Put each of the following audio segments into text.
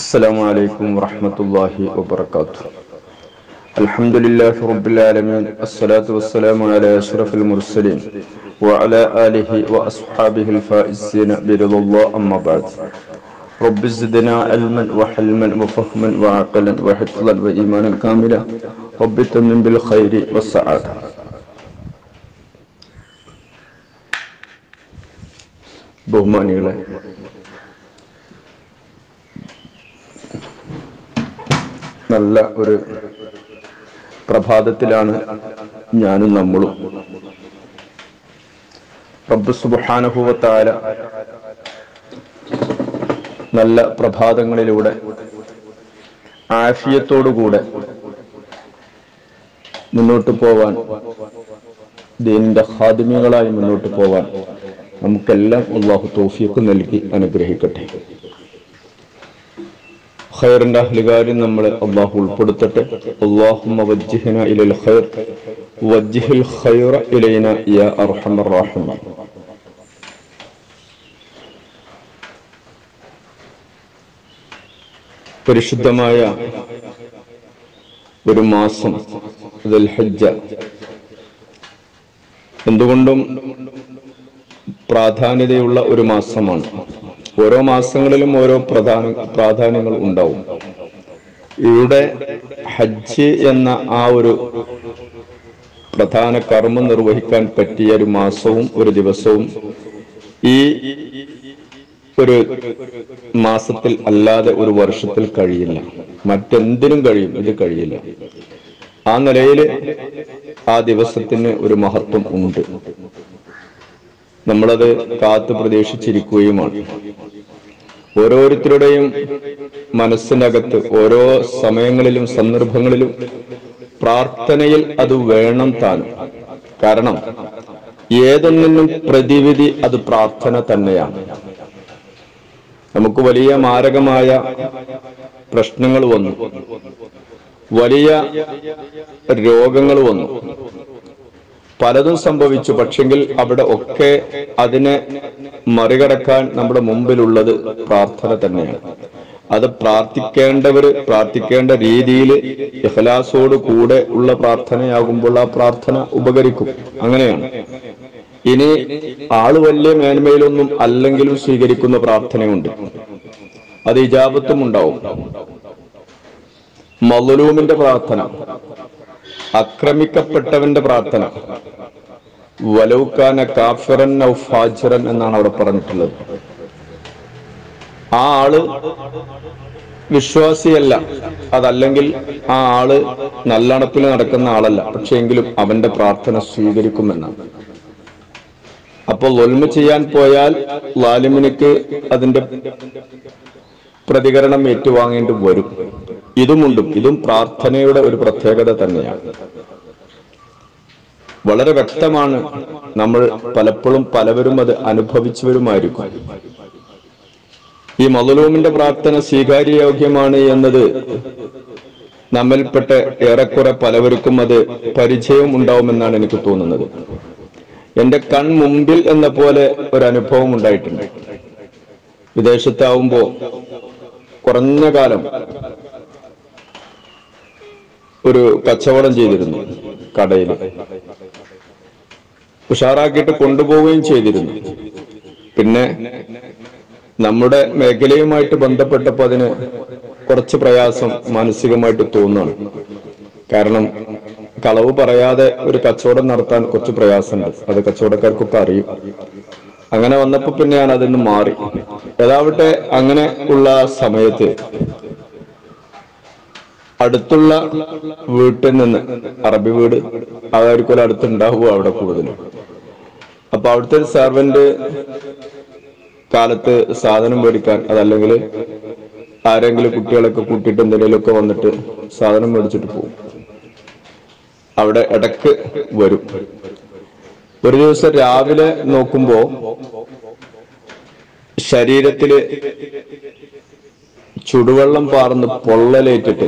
السلام عليكم ورحمة الله وبركاته. الحمد لله رب العالمين، الصلاة والسلام على أشرف المرسلين وعلى آله وأصحابه الفائزين برضا الله، أما بعد. رب زدنا علما وحلما وفهما وعقلا وحفظا وإيمانا كاملا. رب تمن بالخير والسعادة. ബഹുമാനികളെ, നല്ല ഒരു പ്രഭാതത്തിലാണ് ഞാനും നമ്മളും. റബ്ബ് സുബ്ഹാനഹു വ തആല നല്ല പ്രഭാതങ്ങളിലൂടെ ആഫിയത്തോടുകൂടെ മുന്നോട്ട് പോവാൻ, ദീനിന്റെ ഖാദിമികളായി മുന്നോട്ട് പോവാൻ നമുക്കെല്ലാം അല്ലാഹു തൗഫീഖ് നൽകി അനുഗ്രഹിക്കട്ടെ. ഖൈറിന്റെ അഹ്ലുകാരിൽ നമ്മളെ അല്ലാഹു ഉൾപ്പെടുത്തട്ടെ. അല്ലാഹുമ്മ വജ്ജിഹ്നാ ഇലൽ ഖൈർ വജ്ജിഹിൽ ഖൈറ ഇലൈനാ യാ അർഹമർ റഹീമീൻ. പരിശുദ്ധമായ ഒരു മാസം ദുൽഹിജ്ജ എന്തുകൊണ്ടും പ്രാധാന്യതയുള്ള ഒരു മാസമാണ്. ഓരോ മാസങ്ങളിലും ഓരോ പ്രാധാന്യങ്ങൾ ഉണ്ടാവും. ഇവിടെ ഹജ്ജ് എന്ന ആ ഒരു പ്രധാന കർമ്മം നിർവഹിക്കാൻ പറ്റിയ ഒരു മാസവും ഒരു ദിവസവും ഈ ഒരു മാസത്തിൽ അല്ലാതെ ഒരു വർഷത്തിൽ കഴിയില്ല. മറ്റെന്തിനും കഴിയും, ഇത് കഴിയില്ല. ആ നിലയിൽ ആ ദിവസത്തിന് ഒരു മഹത്വം ഉണ്ട്. നമ്മളത് കാത്തു പ്രതീക്ഷിച്ചിരിക്കുകയുമാണ്. ഓരോരുത്തരുടെയും മനസ്സിനകത്ത് ഓരോ സമയങ്ങളിലും സന്ദർഭങ്ങളിലും പ്രാർത്ഥനയിൽ അത് വേണം താനും. കാരണം ഏതൊന്നിനും പ്രതിവിധി അത് പ്രാർത്ഥന തന്നെയാണ്. നമുക്ക് വലിയ മാരകമായ പ്രശ്നങ്ങൾ വന്നു, വലിയ രോഗങ്ങൾ വന്നു, പലതും സംഭവിച്ചു. പക്ഷെങ്കിൽ അവിടെ ഒക്കെ അതിനെ മറികടക്കാൻ നമ്മുടെ മുമ്പിലുള്ളത് പ്രാർത്ഥന തന്നെയാണ്. അത് പ്രാർത്ഥിക്കേണ്ടവർ പ്രാർത്ഥിക്കേണ്ട രീതിയിൽ ഇഖ്ലാസോട് കൂടെ ഉള്ള പ്രാർത്ഥനയാകുമ്പോൾ ആ പ്രാർത്ഥന ഉപകരിക്കും. അങ്ങനെയാണ്. ഇനി ആള് വലിയ മേന്മയിലൊന്നും അല്ലെങ്കിലും സ്വീകരിക്കുന്ന പ്രാർത്ഥനയുണ്ട്, അത് ഇജാബത്തും ഉണ്ടാവും. മദ്ലൂമിന്റെ പ്രാർത്ഥന, ആക്രമിക്കപ്പെട്ടവന്റെ പ്രാർത്ഥന, വലൗകാന കാഫിറൻ ഔ ഫാജിറൻ എന്നാണ് അവിടെ പറഞ്ഞിട്ടുള്ളത്. ആ ആള് വിശ്വാസിയല്ല, അതല്ലെങ്കിൽ ആ ആള് നല്ലണപ്പിൽ നടക്കുന്ന ആളല്ല, പക്ഷെ എങ്കിലും അവന്റെ പ്രാർത്ഥന സ്വീകരിക്കുമെന്നാണ്. അപ്പോൾ ദുൽമ് ചെയ്യാൻ പോയാൽ ലാലിമിനിക്ക് അതിന്റെ പ്രതികരണം ഏറ്റുവാങ്ങേണ്ടി വരും. ഇതുമുണ്ട്. ഇതും പ്രാർത്ഥനയുടെ ഒരു പ്രത്യേകത തന്നെയാണ്. വളരെ വ്യക്തമാണ്. നമ്മൾ പലപ്പോഴും പലവരും അത് അനുഭവിച്ചവരുമായിരിക്കും. ഈ മദ്ലൂമിന്റെ പ്രാർത്ഥന സ്വീകാര്യയോഗ്യമാണ് എന്നത് നമ്മിൽപ്പെട്ട ഏറെക്കുറെ പലവർക്കും അത് പരിചയം ഉണ്ടാവുമെന്നാണ് എനിക്ക് തോന്നുന്നത്. എന്റെ കൺമുമ്പിൽ എന്ന പോലെ ഒരു അനുഭവം ഉണ്ടായിട്ടുണ്ട്. വിദേശത്താവുമ്പോ കുറഞ്ഞ കാലം ഒരു കച്ചവടം ചെയ്തിരുന്നു. കടയിൽ ഉഷാറാക്കിയിട്ട് കൊണ്ടുപോവുകയും ചെയ്തിരുന്നു. പിന്നെ നമ്മുടെ മേഖലയുമായിട്ട് ബന്ധപ്പെട്ടപ്പോൾ അതിന് കുറച്ച് പ്രയാസം മാനസികമായിട്ട് തോന്നുകയാണ്. കാരണം കളവ് പറയാതെ ഒരു കച്ചവടം നടത്താൻ കുറച്ച് പ്രയാസമുണ്ട്. അത് കച്ചവടക്കാർക്കൊക്കെ അറിയും. അങ്ങനെ വന്നപ്പോ പിന്നെ ഞാൻ അതിന് മാറി. ഏതാവട്ടെ, അങ്ങനെ ഉള്ള സമയത്ത് അടുത്തുള്ള വീട്ടിൽ നിന്ന്, അറബി വീട് അതായിരിക്കും അടുത്തുണ്ടാവുക അവിടെ കൂടുതലും. അപ്പൊ അവിടുത്തെ ഒരു സെർവന്റ് കാലത്ത് സാധനം മേടിക്കാൻ, അതല്ലെങ്കിൽ ആരെങ്കിലും കുട്ടികളൊക്കെ കൂട്ടിയിട്ട് എന്തെങ്കിലുമൊക്കെ വന്നിട്ട് സാധനം മേടിച്ചിട്ട് പോകും. അവിടെ ഇടക്ക് വരും. ഒരു ദിവസം രാവിലെ നോക്കുമ്പോ ശരീരത്തില് ചുടുവെള്ളം പാർന്ന് പൊള്ളലേറ്റിട്ട്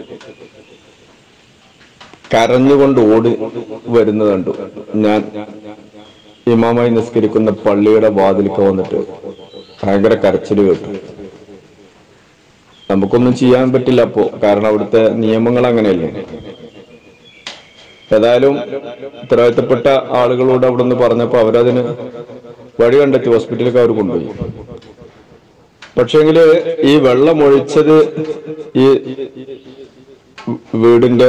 കരഞ്ഞുകൊണ്ട് ഓടി വരുന്നത് കണ്ടു. ഞാൻ ഇമാമായി നിസ്കരിക്കുന്ന പള്ളിയുടെ വാതിൽക്ക് വന്നിട്ട് ഭയങ്കര കരച്ചിൽ കേട്ടു. നമുക്കൊന്നും ചെയ്യാൻ പറ്റില്ല അപ്പോ, കാരണം അവിടുത്തെ നിയമങ്ങൾ അങ്ങനെയല്ലേ. ഏതായാലും ഉത്തരവാദിത്തപ്പെട്ട ആളുകളോട് അവിടെ നിന്ന് പറഞ്ഞപ്പോ അവരതിന് വഴി കണ്ടെത്തി, ഹോസ്പിറ്റലിലേക്ക് അവർ കൊണ്ടുപോയി. പക്ഷെങ്കില് ഈ വെള്ളം ഒഴിച്ചത് ഈ വീടിന്റെ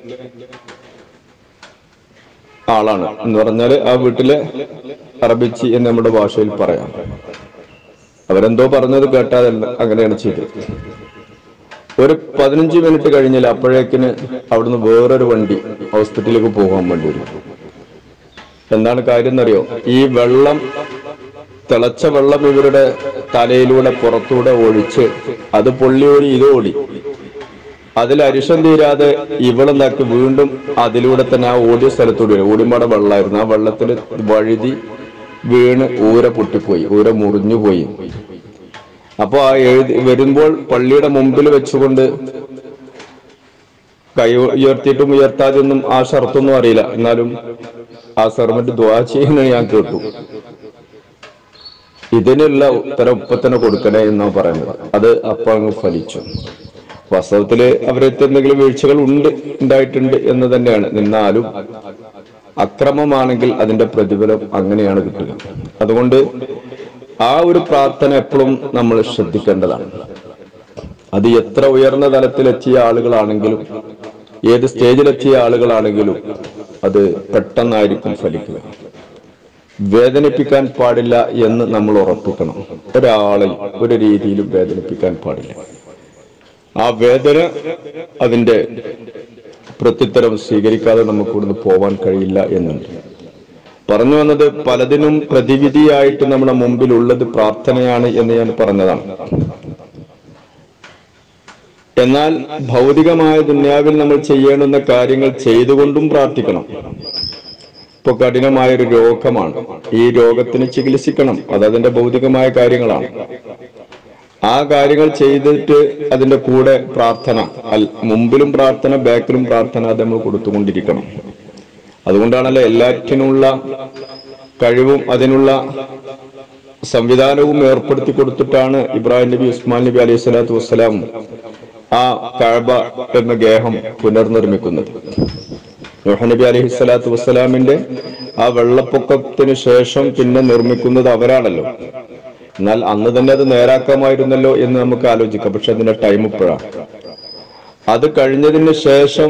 ആളാണ് എന്ന് പറഞ്ഞാല് ആ വീട്ടിലെ അറബിച്ചി എന്ന് നമ്മുടെ ഭാഷയിൽ പറയാം. അവരെന്തോ പറഞ്ഞത് കേട്ടാതെ അങ്ങനെയാണ് ചെയ്തത്. ഒരു 15 മിനിറ്റ് കഴിഞ്ഞാൽ അപ്പോഴേക്കിന് അവിടുന്ന് വേറൊരു വണ്ടി ഹോസ്പിറ്റലിലേക്ക് പോകാൻ വേണ്ടി വരും. എന്താണ് കാര്യം എന്നറിയോ? ഈ വെള്ളം, തിളച്ച വെള്ളം ഇവരുടെ തലയിലൂടെ പുറത്തൂടെ ഒഴിച്ച് അത് പൊള്ളിയോടി ഇത് ഓടി. അതിൽ അരിശം തീരാതെ ഇവളെന്താക്കി വീണ്ടും അതിലൂടെ തന്നെ ആ ഓടിയ സ്ഥലത്തൂടെ, ഓടിമാടെ വെള്ളമായിരുന്നു, ആ വെള്ളത്തിൽ വഴുതി വീണ് ഊര പൊട്ടിപ്പോയി, ഊര മുറിഞ്ഞുപോയി. അപ്പൊ ആ വരുമ്പോൾ പള്ളിയുടെ മുമ്പിൽ വെച്ചുകൊണ്ട് കൈ ഉയർത്തിയിട്ടും ഉയർത്താതെയൊന്നും ആ ഷർത്തൊന്നും അറിയില്ല, എന്നാലും ആ സർവന്റ് ദുആ ചെയ്യുന്നത് ഞാൻ കേട്ടു. ഇതിനുള്ള ഉത്തരം ഇപ്പൊ തന്നെ കൊടുക്കണേ എന്നാ പറയുന്നത്. അത് അപ്പൊ അങ്ങ് ഫലിച്ചു. വാസ്തവത്തില് അവരത്തെ എന്തെങ്കിലും വീഴ്ചകൾ ഉണ്ടായിട്ടുണ്ട് എന്ന് തന്നെയാണ്. എന്നാലും അക്രമമാണെങ്കിൽ അതിന്റെ പ്രതിഫലം അങ്ങനെയാണ് കിട്ടുക. അതുകൊണ്ട് ആ ഒരു പ്രാർത്ഥന എപ്പോഴും നമ്മൾ ശ്രദ്ധിക്കേണ്ടതാണ്. അത് എത്ര ഉയർന്ന തലത്തിലെത്തിയ ആളുകളാണെങ്കിലും ഏത് സ്റ്റേജിലെത്തിയ ആളുകളാണെങ്കിലും അത് പെട്ടെന്നായിരിക്കും ഫലിക്കുക. വേദനിപ്പിക്കാൻ പാടില്ല എന്ന് നമ്മൾ ഉറപ്പിക്കണം. ഒരാളെ ഒരു രീതിയിലും വേദനിപ്പിക്കാൻ പാടില്ല. ആ വേദന അതിന്റെ പ്രത്യുത്തരം സ്വീകരിക്കാതെ നമുക്ക് ഇവിടുന്ന് പോവാൻ കഴിയില്ല എന്നുണ്ട്. പറഞ്ഞു വന്നത്, പലതിനും പ്രതിവിധിയായിട്ട് നമ്മുടെ മുമ്പിലുള്ളത് പ്രാർത്ഥനയാണ് എന്ന് ഞാൻ പറഞ്ഞതാണ്. എന്നാൽ ഭൗതികമായ ദുനിയാവിൽ നമ്മൾ ചെയ്യേണ്ടുന്ന കാര്യങ്ങൾ ചെയ്തുകൊണ്ടും പ്രാർത്ഥിക്കണം. ഇപ്പൊ കഠിനമായൊരു രോഗമാണ്, ഈ രോഗത്തിന് ചികിത്സിക്കണം, അതതിന്റെ ഭൗതികമായ കാര്യങ്ങളാണ്. ആ കാര്യങ്ങൾ ചെയ്തിട്ട് അതിന്റെ കൂടെ പ്രാർത്ഥന, മുമ്പിലും പ്രാർത്ഥന ബാക്കിലും പ്രാർത്ഥന, അത് നമ്മൾ കൊടുത്തുകൊണ്ടിരിക്കണം. അതുകൊണ്ടാണല്ലോ എല്ലാറ്റിനുള്ള കഴിവും അതിനുള്ള സംവിധാനവും ഏർപ്പെടുത്തി കൊടുത്തിട്ടാണ് ഇബ്രാഹിം നബി, ഉസ്മാൻ നബി അലൈഹി സ്വലാത്തു വസ്സലാം ആ കഅബ എന്ന ഗേഹം പുനർനിർമ്മിക്കുന്നത്. നൂഹ് നബി അലൈഹി സ്വലാത്തു വസ്സലാമിന്റെ ആ വെള്ളപ്പൊക്കത്തിന് ശേഷം പിന്നെ നിർമ്മിക്കുന്നത് അവരാണല്ലോ. എന്നാൽ അന്ന് തന്നെ അത് നേരാക്കാമായിരുന്നല്ലോ എന്ന് നമുക്ക് ആലോചിക്കാം. പക്ഷെ അതിന്റെ ടൈം ഇപ്പോഴാണ്. അത് കഴിഞ്ഞതിന് ശേഷം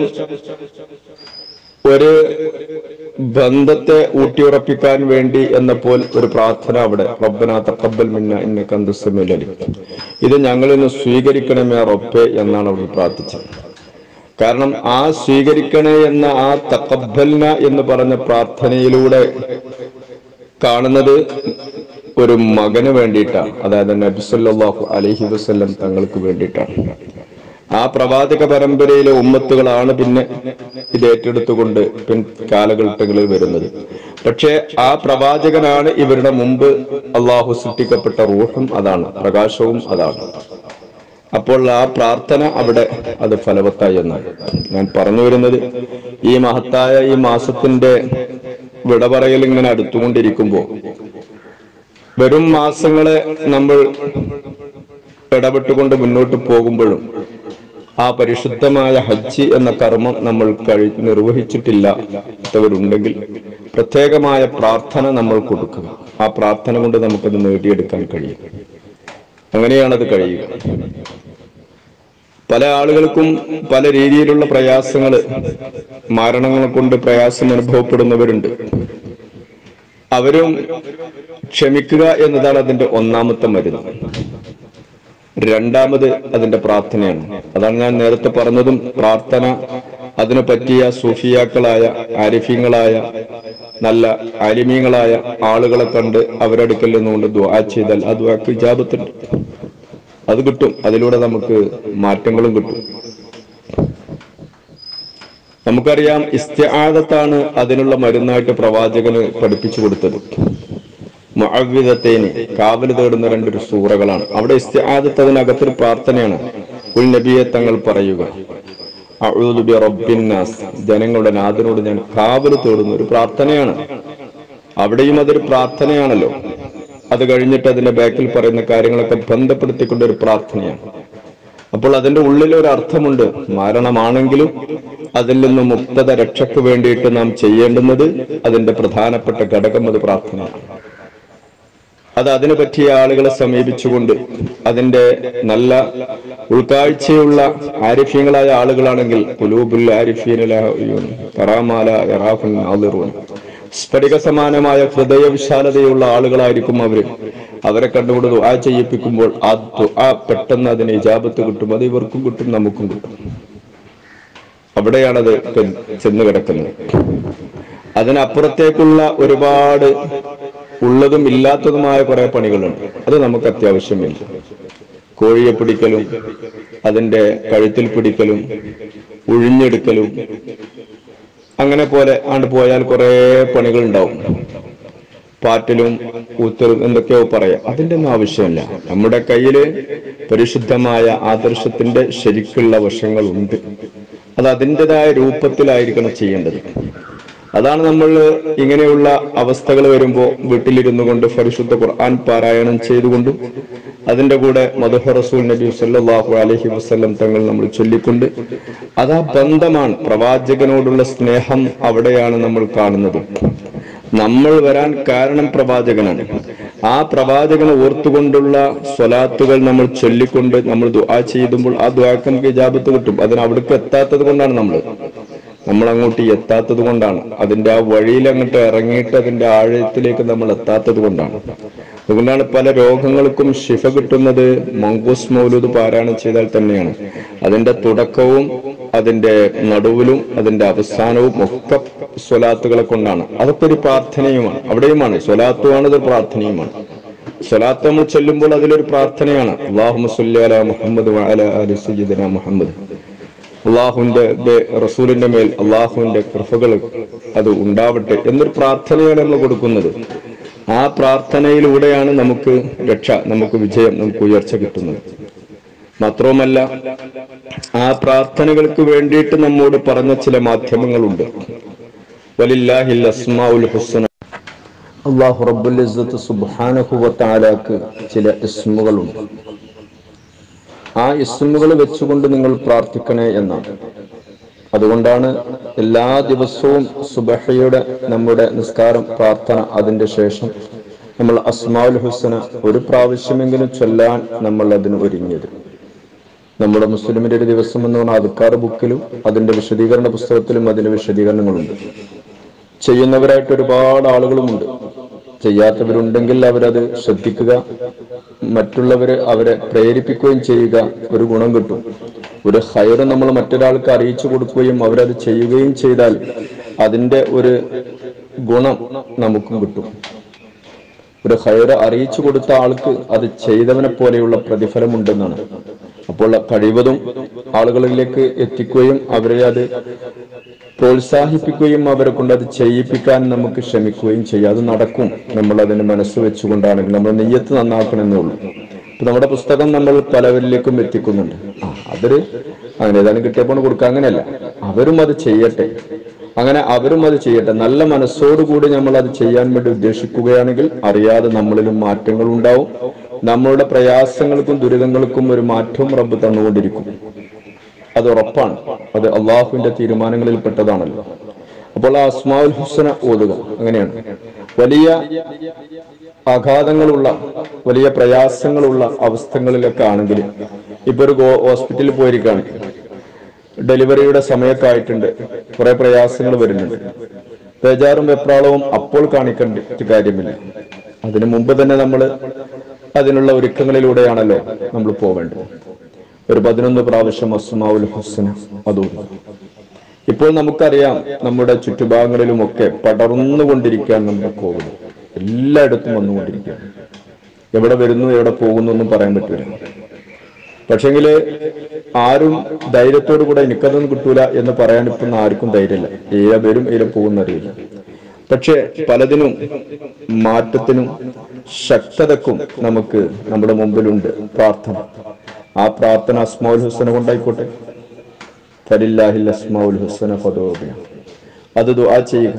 ഒരു ബന്ധത്തെ ഊട്ടിയുറപ്പിക്കാൻ വേണ്ടി എന്നപ്പോൾ ഒരു പ്രാർത്ഥന അവിടെ, റബ്ബനാ തഖബ്ബൽ മിന്നാ ഇന്നക അന്തസ് സമീഉൽ അലീം, ഇത് ഞങ്ങളിന്ന് സ്വീകരിക്കണമേ റബ്ബേ എന്നാണ് അവർ പ്രാർത്ഥിച്ചത്. കാരണം ആ സ്വീകരിക്കണേ എന്ന ആ തഖബ്ബൽന എന്ന് പറഞ്ഞ പ്രാർത്ഥനയിലൂടെ കാണുന്നത് ഒരു മകന് വേണ്ടിയിട്ടാണ്, അതായത് നബി സല്ലല്ലാഹു അലൈഹി വസല്ലം തങ്ങൾക്ക് വേണ്ടിയിട്ടാണ്. ആ പ്രവാചക പരമ്പരയിലെ ഉമ്മത്തുകളാണ് പിന്നെ ഇത് ഏറ്റെടുത്തുകൊണ്ട് കാലഘട്ടങ്ങളിൽ വരുന്നത്. പക്ഷെ ആ പ്രവാചകനാണ് ഇവരുടെ മുമ്പ് അള്ളാഹു സൃഷ്ടിക്കപ്പെട്ട റൂഹും അതാണ്, പ്രകാശവും അതാണ്. അപ്പോൾ ആ പ്രാർത്ഥന അവിടെ അത് ഫലവത്തായി എന്നാണ് ഞാൻ പറഞ്ഞു വരുന്നത്. ഈ മഹത്തായ ഈ മാസത്തിന്റെ വിടപറയൽ ഇങ്ങനെ അടുത്തുകൊണ്ടിരിക്കുമ്പോൾ വരും മാസങ്ങളെ നമ്മൾ ഇടപെട്ടുകൊണ്ട് മുന്നോട്ട് പോകുമ്പോഴും ആ പരിശുദ്ധമായ ഹജ്ജ് എന്ന കർമ്മം നമ്മൾ നിർവഹിച്ചിട്ടില്ലാത്തവരുണ്ടെങ്കിൽ പ്രത്യേകമായ പ്രാർത്ഥന നമ്മൾ കൊടുക്കുക. ആ പ്രാർത്ഥന കൊണ്ട് നമുക്കത് നേടിയെടുക്കാൻ കഴിയും. അങ്ങനെയാണത് കഴിയുക. പല ആളുകൾക്കും പല രീതിയിലുള്ള പ്രയാസങ്ങള്, മരണങ്ങളെ കൊണ്ട് പ്രയാസം അനുഭവപ്പെടുന്നവരുണ്ട്. അവരും ക്ഷമിക്കുക എന്നതാണ് അതിന്റെ ഒന്നാമത്തെ മരുന്ന്. രണ്ടാമത് അതിന്റെ പ്രാർത്ഥനയാണ്. അതാണ് ഞാൻ നേരത്തെ പറഞ്ഞതും. പ്രാർത്ഥന അതിനെ പറ്റിയ സൂഫിയാക്കളായ, ആരിഫീങ്ങളായ, നല്ല ആലിമീങ്ങളായ ആളുകളെ കണ്ട് അവരടുക്കൽ നിന്നുകൊണ്ട് ദുആ ചെയ്താൽ ആ ദുആക്ക് ഇജാബത്തുണ്ട്, അത് കിട്ടും. അതിലൂടെ നമുക്ക് മാറ്റങ്ങളും കിട്ടും. നമുക്കറിയാം, ഇസ്തിആദത്താണ് അതിനുള്ള മരുന്നായിട്ട് പ്രവാചകന് പഠിപ്പിച്ചു കൊടുത്തത്. മുഅവ്വിദത്തൈനി, കാവല് തേടുന്ന 2 സൂറകളാണ്. അവിടെ ഇസ്തിആദത്ത് അതിനകത്തൊരു പ്രാർത്ഥനയാണ്. ഉൽ നബിയെ തങ്ങൾ പറയുക, അഊദു ബി റബ്ബിൻ നാസ്, ജനങ്ങളുടെ നാഥനോട് ഞാൻ കാവല് തേടുന്ന ഒരു പ്രാർത്ഥനയാണ്. അവിടെയും അതൊരു പ്രാർത്ഥനയാണല്ലോ. അത് കഴിഞ്ഞിട്ട് അതിന്റെ ബാക്കിൽ പറയുന്ന കാര്യങ്ങളൊക്കെ ബന്ധപ്പെടുത്തിക്കൊണ്ടൊരു പ്രാർത്ഥനയാണ്. അപ്പോൾ അതിന്റെ ഉള്ളിൽ ഒരു അർത്ഥമുണ്ട്. മരണമാണെങ്കിലും അതിൽ നിന്ന് മുക്തത രക്ഷയ്ക്ക് വേണ്ടിയിട്ട് നാം ചെയ്യേണ്ടുന്നത് അതിന്റെ പ്രധാനപ്പെട്ട ഘടകം അത് പ്രാർത്ഥനയാണ്. അത് അതിനു പറ്റിയ ആളുകളെ സമീപിച്ചുകൊണ്ട് അതിന്റെ നല്ല ഉൾക്കാഴ്ചയുള്ള ആരിഫ്യങ്ങളായ ആളുകളാണെങ്കിൽ ഖുലൂബുൽ ആരിഫീന തറാമാല യറാഫുൻ നാദിറൂൻ, സ്ഫടിക സമാനമായ ഹൃദയ വിശാലതയുള്ള ആളുകളായിരിക്കും അവരെ കണ്ടുകൊണ്ട് ദുആ ചെയ്യിപ്പിക്കുമ്പോൾ ആ ദുആ പെട്ടെന്ന് അതിന് ഇജാബത്ത് കിട്ടും. അത് ഇവർക്കും കിട്ടും, നമുക്കും കിട്ടും. അവിടെയാണത് ചെന്ന് കിടക്കുന്നത്. അതിനപ്പുറത്തേക്കുള്ള ഒരുപാട് ഉള്ളതും ഇല്ലാത്തതുമായ കുറെ പണികളുണ്ട്. അത് നമുക്ക് അത്യാവശ്യമില്ല. കോഴിയെ പിടിക്കലും അതിന്റെ കഴുത്തിൽ പിടിക്കലും ഉഴിഞ്ഞെടുക്കലും അങ്ങനെ പോലെ ആണ്ട് പോയാൽ കുറെ പണികൾ ഉണ്ടാവും. പാറ്റലും ഊത്തലും എന്തൊക്കെയോ പറയാം. അതിന്റെ ഒന്നും ആവശ്യമില്ല. നമ്മുടെ കയ്യില് പരിശുദ്ധമായ ആദർശത്തിന്റെ ശരിക്കുള്ള വശങ്ങളുണ്ട്. അത് അതിൻ്റെതായ രൂപത്തിലായിരിക്കണം ചെയ്യേണ്ടത്. അതാണ് നമ്മൾ ഇങ്ങനെയുള്ള അവസ്ഥകൾ വരുമ്പോൾ വീട്ടിലിരുന്നു കൊണ്ട് പരിശുദ്ധ ഖുർആൻ പാരായണം ചെയ്തുകൊണ്ടും അതിന്റെ കൂടെ മദ്ഹ് റസൂൽ നബി സല്ലല്ലാഹു അലൈഹി വസല്ലം തങ്ങൾ നമ്മൾ ചൊല്ലിക്കൊണ്ട് അതാ ബന്ധമാണ്. പ്രവാചകനോടുള്ള സ്നേഹം അവിടെയാണ് നമ്മൾ കാണുന്നത്. നമ്മൾ വരാൻ കാരണം പ്രവാചകനാണ്. ആ പ്രവാചകനെ ഓർത്തുകൊണ്ടുള്ള സ്വലാത്തുകൾ നമ്മൾ ചൊല്ലിക്കൊണ്ട് നമ്മൾ ദുആ ചെയ്യുമ്പോൾ ആ ദുആക്ക് നമുക്ക് ഇജാബത്ത് കിട്ടും. അതിന് അവിടേക്ക് എത്താത്തത് കൊണ്ടാണ് നമ്മൾ അങ്ങോട്ട് എത്താത്തത് കൊണ്ടാണ്. അതിന്റെ ആ വഴിയിൽ അങ്ങോട്ട് ഇറങ്ങിയിട്ട് അതിന്റെ ആഴത്തിലേക്ക് നമ്മൾ എത്താത്തത് കൊണ്ടാണ്. അതുകൊണ്ടാണ് പല രോഗങ്ങൾക്കും ശിഫ കിട്ടുന്നത് മങ്കൂസ് മൗലൂദ് പാരായണം ചെയ്താൽ തന്നെയാണ്. അതിന്റെ തുടക്കവും അതിന്റെ നടുവിലും അതിന്റെ അവസാനവും ഒക്കെ സ്വലാത്തുകളെ കൊണ്ടാണ്. അതൊക്കെ ഒരു പ്രാർത്ഥനയുമാണ്. അവിടെയുമാണ് സ്വലാത്തുമാണ്, ഇത് പ്രാർത്ഥനയുമാണ്. സ്വലാത്ത് നമ്മൾ ചൊല്ലുമ്പോൾ അതിലൊരു പ്രാർത്ഥനയാണ്. അല്ലാഹുമ്മ സ്വല്ലി അലാ മുഹമ്മദ് വഅലാ ആലി സയ്യിദിനാ മുഹമ്മദ്. അള്ളാഹുവിന്റെ റസൂലിന്റെ മേൽ അള്ളാഹുവിന്റെ കൃപകൾ അത് ഉണ്ടാവട്ടെ എന്നൊരു പ്രാർത്ഥനയാണ് നമ്മൾ കൊടുക്കുന്നത്. ആ പ്രാർത്ഥനയിലൂടെയാണ് നമുക്ക് രക്ഷ, നമുക്ക് വിജയം, നമുക്ക് ഉയർച്ച കിട്ടുന്നത്. മാത്രവുമല്ല, ആ പ്രാർത്ഥനകൾക്ക് വേണ്ടിയിട്ട് നമ്മോട് പറഞ്ഞ ചില മാധ്യമങ്ങളുണ്ട്. വലില്ലാഹിൽ അസ്മാഉൽ ഹുസ്ന. അല്ലാഹു റബ്ബുൽ ഇസ്സത്ത് സുബ്ഹാനഹു വ തആലക്ക് ചില ഇസ്മുകളുണ്ട്. ആ ഇസ്മുകൾ വെച്ചുകൊണ്ട് നിങ്ങൾ പ്രാർത്ഥിക്കണേ എന്നാണ്. അതുകൊണ്ടാണ് എല്ലാ ദിവസവും സുബഹയുടെ നമ്മുടെ നിസ്കാരം പ്രാർത്ഥന അതിന്റെ ശേഷം നമ്മൾ അസ്മാഉൽ ഹുസ്ന ഒരു പ്രാവശ്യമെങ്കിലും ചൊല്ലാൻ നമ്മൾ അതിന് ഒരുങ്ങിയത്. നമ്മുടെ മുസ്ലിമിന്റെ ഒരു ദിവസം എന്ന് പറഞ്ഞാൽ അദ്കാർ ബുക്കിലും അതിന്റെ വിശദീകരണ പുസ്തകത്തിലും അതിന്റെ വിശദീകരണങ്ങളുണ്ട്. ചെയ്യുന്നവരായിട്ട് ഒരുപാട് ആളുകളുമുണ്ട്. ചെയ്യാത്തവരുണ്ടെങ്കിൽ അവരത് ശ്രദ്ധിക്കുക, മറ്റുള്ളവര് അവരെ പ്രേരിപ്പിക്കുകയും ചെയ്യുക. ഒരു ഗുണം കിട്ടും. ഒരു ഖൈർ നമ്മൾ മറ്റൊരാൾക്ക് അറിയിച്ചു കൊടുക്കുകയും അവരത് ചെയ്യുകയും ചെയ്താൽ അതിന്റെ ഒരു ഗുണം നമുക്കും കിട്ടും. ഒരു ഖൈർ അറിയിച്ചു കൊടുത്ത ആൾക്ക് അത് ചെയ്തവനെ പോലെയുള്ള പ്രതിഫലം ഉണ്ടെന്നാണ്. അപ്പോൾ കഴിവതും ആളുകളിലേക്ക് എത്തിക്കുകയും അവരെ അത് പ്രോത്സാഹിപ്പിക്കുകയും അവരെ കൊണ്ട് അത് ചെയ്യിപ്പിക്കാൻ നമുക്ക് ശ്രമിക്കുകയും ചെയ്യാം. അത് നടക്കും. നമ്മൾ അതിന് മനസ്സ് വെച്ചുകൊണ്ടാണെങ്കിൽ നമ്മൾ നിയ്യത്ത് നന്നാക്കണമെന്നേ ഉള്ളൂ. ഇപ്പൊ നമ്മുടെ പുസ്തകം നമ്മൾ പലവരിലേക്കും എത്തിക്കുന്നുണ്ട്. അതൊരു അങ്ങനെ ഏതാനും കിട്ടിയപ്പോൾ കൊടുക്കുക, അങ്ങനെയല്ല. അവരും അത് ചെയ്യട്ടെ. അങ്ങനെ അവരും അത് ചെയ്യട്ടെ. നല്ല മനസ്സോടുകൂടി നമ്മൾ അത് ചെയ്യാൻ വേണ്ടി ഉദ്ദേശിക്കുകയാണെങ്കിൽ അറിയാതെ നമ്മളിലും മാറ്റങ്ങൾ ഉണ്ടാവും. നമ്മളുടെ പ്രയാസങ്ങൾക്കും ദുരിതങ്ങൾക്കും ഒരു മാറ്റവും റബ്ബ് തന്നുകൊണ്ടിരിക്കും. അത് ഉറപ്പാണ്. അത് അള്ളാഹുവിന്റെ തീരുമാനങ്ങളിൽ പെട്ടതാണല്ലോ. അപ്പോൾ ആ അസ്മാഉൽ ഹുസ്ന ഓതുക. അങ്ങനെയാണ്. വലിയ ആഘാതങ്ങളുള്ള വലിയ പ്രയാസങ്ങളുള്ള അവസ്ഥകളിലൊക്കെ ആണെങ്കിൽ, ഇപ്പൊ ഒരു ഹോസ്പിറ്റലിൽ പോയിരിക്കുകയാണ്, ഡെലിവറിയുടെ സമയമൊക്കെ ആയിട്ടുണ്ട്, കുറെ പ്രയാസങ്ങൾ വരുന്നുണ്ട്. ബേജാറും വെപ്രാളവും അപ്പോൾ കാണിക്കേണ്ട കാര്യമില്ല. അതിനു മുമ്പ് തന്നെ നമ്മൾ അതിനുള്ള ഒരുക്കങ്ങളിലൂടെയാണല്ലോ നമ്മൾ പോവേണ്ടത്. ഒരു 11 പ്രാവശ്യം അസ്മാഉൽ ഹുസ്ന അതോടുക. ഇപ്പോൾ നമുക്കറിയാം, നമ്മുടെ ചുറ്റുഭാഗങ്ങളിലുമൊക്കെ പടർന്നുകൊണ്ടിരിക്കാൻ നമ്മുടെ കോവിഡ് എല്ലായിടത്തും വന്നുകൊണ്ടിരിക്കുകയാണ്. എവിടെ വരുന്നു എവിടെ പോകുന്നു ഒന്നും പറയാൻ പറ്റില്ല. പക്ഷെങ്കില് ആരും ധൈര്യത്തോടു കൂടെ എനിക്കതൊന്നും കിട്ടൂല എന്ന് പറയാൻ ഇപ്പം ആർക്കും ധൈര്യമില്ല. ഏല വരും ഏല പോകുന്നറിയില്ല. പക്ഷെ പലതിനും മാറ്റത്തിനും ശക്തതക്കും നമുക്ക് നമ്മുടെ മുമ്പിലുണ്ട് പ്രാർത്ഥന. ആ പ്രാർത്ഥന അസ്മാഉൽ ഹുസ്ന കൊണ്ടായിക്കോട്ടെ. ഫലില്ലാഹിൽ അസ്മാഉൽ ഹുസ്ന ഫദഊ ബിഹാ. അത് ദുആ ചെയ്യുക.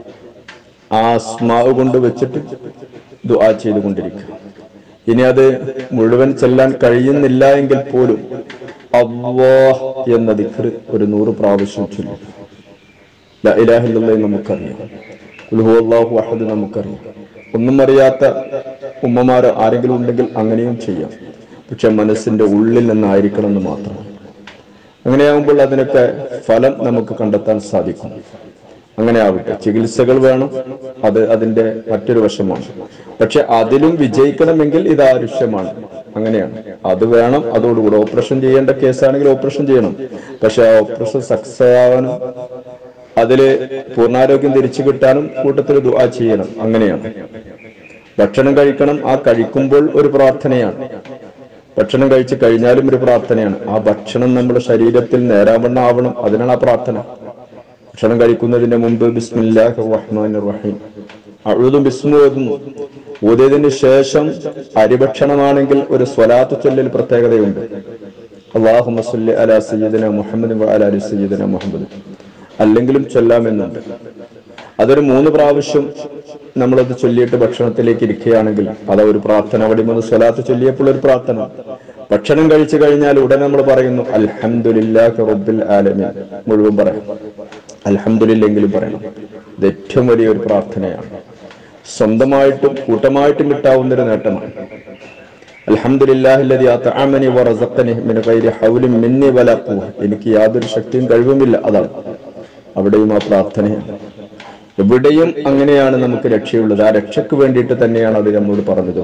ആ അസ്മാഉ കൊണ്ട് വെച്ചിട്ട് ദുആ ചെയ്തുകൊണ്ടിരിക്കുക. ഇനി അത് മുഴുവൻ ചെല്ലാൻ കഴിയുന്നില്ല എങ്കിൽ പോലും അല്ലാഹ് എന്ന ദിക്ർ ഒരു 100 പ്രാവശ്യം ചൊല്ലും. ലാ ഇലാഹ ഇല്ലല്ലാഹ് നമുക്കറിയാം, ഖുൽ ഹുവല്ലാഹു അഹദ് നമുക്കറിയാം. ഒന്നും അറിയാത്ത ഉമ്മമാരോ ആരെങ്കിലും ഉണ്ടെങ്കിൽ അങ്ങനെയും ചെയ്യാം. പക്ഷെ മനസ്സിന്റെ ഉള്ളിൽ നിന്നായിരിക്കണം എന്ന് മാത്രം. അങ്ങനെയാകുമ്പോൾ അതിനൊക്കെ ഫലം നമുക്ക് കണ്ടെത്താൻ സാധിക്കും. അങ്ങനെ ആവട്ടെ. ചികിത്സകൾ വേണം, അത് അതിന്റെ മറ്റൊരു വശമാണ്. പക്ഷെ അതിലും വിജയിക്കണമെങ്കിൽ ഇത് ആവശ്യമാണ്. അങ്ങനെയാണ്, അത് വേണം. അതോടുകൂടി ഓപ്പറേഷൻ ചെയ്യേണ്ട കേസാണെങ്കിൽ ഓപ്പറേഷൻ ചെയ്യണം. പക്ഷെ ആ ഓപ്പറേഷൻ സക്സസ് ആവാനും അതില് പൂർണ്ണാരോഗ്യം തിരിച്ചു കിട്ടാനും കൂട്ടത്തിൽ ദുആ ചെയ്യണം. അങ്ങനെയാണ്. ഭക്ഷണം കഴിക്കണം. ആ കഴിക്കുമ്പോൾ ഒരു പ്രാർത്ഥനയാണ്. ഭക്ഷണം കഴിച്ചു കഴിഞ്ഞാലും ഒരു പ്രാർത്ഥനയാണ്. ആ ഭക്ഷണം നമ്മുടെ ശരീരത്തിൽ നേരാവണ്ണം ആവണം. അതിനാണ് ആ പ്രാർത്ഥന. ഭക്ഷണം കഴിക്കുന്നതിന് മുമ്പ് ബിസ്മില്ലാഹിർ റഹ്മാനിർ റഹീം അഊദു ബിസ്മി ഓതിയതിന് ശേഷം അരിഭക്ഷണമാണെങ്കിൽ ഒരു സ്വലാത്ത് ചൊല്ലൽ പ്രത്യേകതയുണ്ട്. അല്ലാഹുമ്മ സ്വല്ലി അലാ സയ്യിദിന മുഹമ്മദ് വ അലാ അലി സയ്യിദിന മുഹമ്മദ് അല്ലെങ്കിലും ചൊല്ലാമെന്നുണ്ട്. അതൊരു 3 പ്രാവശ്യം നമ്മളത് ചൊല്ലിയിട്ട് ഭക്ഷണത്തിലേക്ക് ഇരിക്കുകയാണെങ്കിൽ അത് ഒരു പ്രാർത്ഥന. അവിടെ 3 സ്വലാത്ത് ചൊല്ലിയപ്പോൾ ഒരു പ്രാർത്ഥന. ഭക്ഷണം കഴിച്ചു കഴിഞ്ഞാൽ ഉടനെ നമ്മൾ പറയുന്നു അൽഹംദുലില്ലാഹി റബ്ബിൽ ആലമീൻ. മുഴുവൻ പറയണം, അൽഹംദുലില്ലെങ്കിലും പറയണം. ഇത് ഏറ്റവും വലിയൊരു പ്രാർത്ഥനയാണ്. സ്വന്തമായിട്ടും കൂട്ടമായിട്ടും കിട്ടാവുന്ന ഒരു നേട്ടമാണ്. അൽഹംദുലില്ലാഹില്ലദീ അത്അമനി വറസഖനി മിൻ ഗൈരി ഹൗലിൻ മിന്നി വലാ ഖുവ. എനിക്ക് യാതൊരു ശക്തിയും കഴിവുമില്ല. അതാണ് അവിടെയും ആ പ്രാർത്ഥനയാണ്. എവിടെയും അങ്ങനെയാണ് നമുക്ക് രക്ഷയുള്ളത്. ആ രക്ഷയ്ക്ക് വേണ്ടിയിട്ട് തന്നെയാണ് അത് നമ്മോട് പറഞ്ഞത്.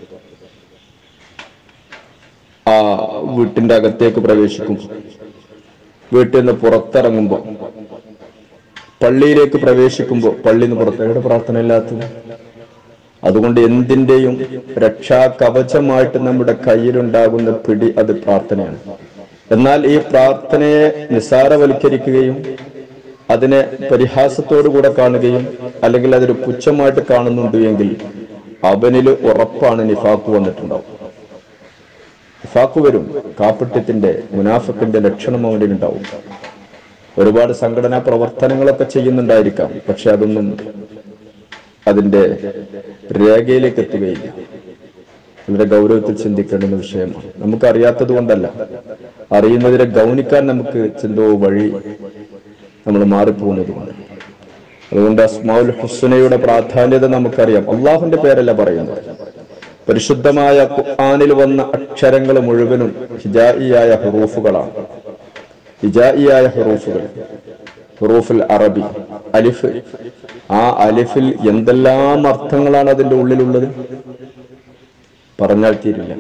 ആ വീട്ടിന്റെ അകത്തേക്ക് പ്രവേശിക്കും, വീട്ടിൽ നിന്ന് പുറത്തിറങ്ങുമ്പോൾ, പള്ളിയിലേക്ക് പ്രവേശിക്കുമ്പോൾ, പള്ളിയിൽ നിന്ന് പുറത്തേക്ക് പ്രാർത്ഥന ഇല്ലാത്തത്. അതുകൊണ്ട് എന്തിന്റെയും രക്ഷാ കവചമായിട്ട് നമ്മുടെ കയ്യിലുണ്ടാകുന്ന പിടി അത് പ്രാർത്ഥനയാണ്. എന്നാൽ ഈ പ്രാർത്ഥനയെ നിസാരവൽക്കരിക്കുകയും അതിനെ പരിഹാസത്തോടുകൂടെ കാണുകയും അല്ലെങ്കിൽ അതൊരു പുച്ഛമായിട്ട് കാണുന്നുണ്ട് എങ്കിൽ അവനിൽ ഉറപ്പാണ് നിഫാഖ് വന്നിട്ടുണ്ടാവും. നിഫാഖ് വരും. കാപ്പട്യത്തിന്റെ മുനാഫിക്കിന്റെ ലക്ഷണം അവനിലുണ്ടാവും. ഒരുപാട് സംഘടനാ പ്രവർത്തനങ്ങളൊക്കെ ചെയ്യുന്നുണ്ടായിരിക്കാം. പക്ഷെ അതൊന്നും അതിന്റെ രേഖയിലേക്ക് എത്തുകയില്ല. വളരെ ഗൗരവത്തിൽ ചിന്തിക്കേണ്ടുന്ന വിഷയമാണ്. നമുക്കറിയാത്തത് കൊണ്ടല്ല, അറിയുന്നതിനെ ഗൗനിക്കാൻ നമുക്ക് എന്തോ വഴി നമ്മൾ മാറിപ്പോകുന്നതുകൊണ്ട്. അതുകൊണ്ട് അസ്മാഉൽ ഹുസ്നയുടെ പ്രാധാന്യത നമുക്കറിയാം. അള്ളാഹുവിന്റെ പേരല്ല പറയുന്നത്. പരിശുദ്ധമായ ഖുർആനിൽ വന്ന അക്ഷരങ്ങൾ മുഴുവനും ഹിജായിയായ ഹുറൂഫുകളാണ്. ഹിജായിയായ ഹുറൂഫുകൾ, ഹുറൂഫുൽ അറബി, അലിഫ്. ആ അലിഫിൽ എന്തെല്ലാം അർത്ഥങ്ങളാണ് അതിന്റെ ഉള്ളിലുള്ളത്, പറഞ്ഞാൽ തീരില്ല.